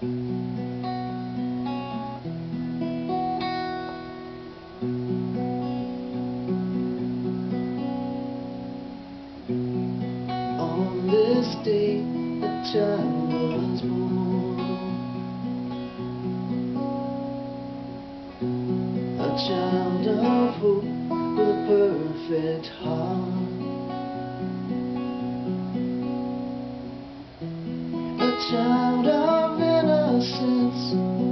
On this day, a child was born, a child of hope with a perfect heart, a child of innocence,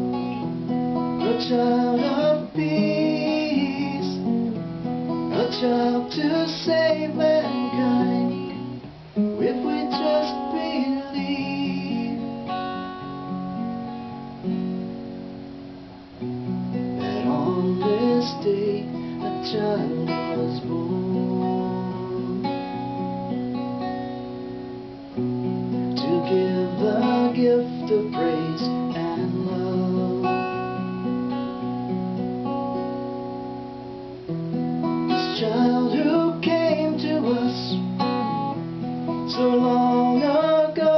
a child of peace, a child to save mankind. If we just believe that on this day a child was born, to give the gift of praise and love, this child who came to us so long ago,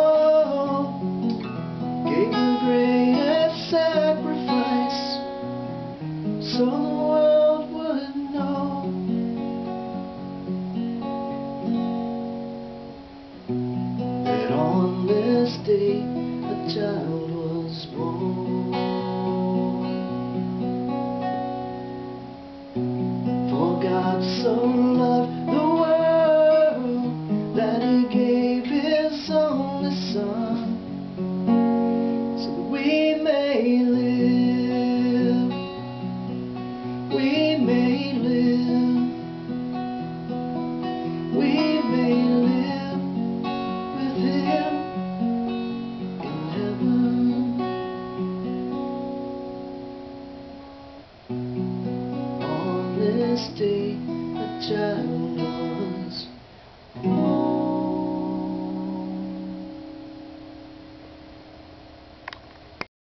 gave the greatest sacrifice so the world would know that on this day a child was born. For God so loved the world that He gave His only Son, so that we may live, we may live, we may live with Him in heaven. On this day a child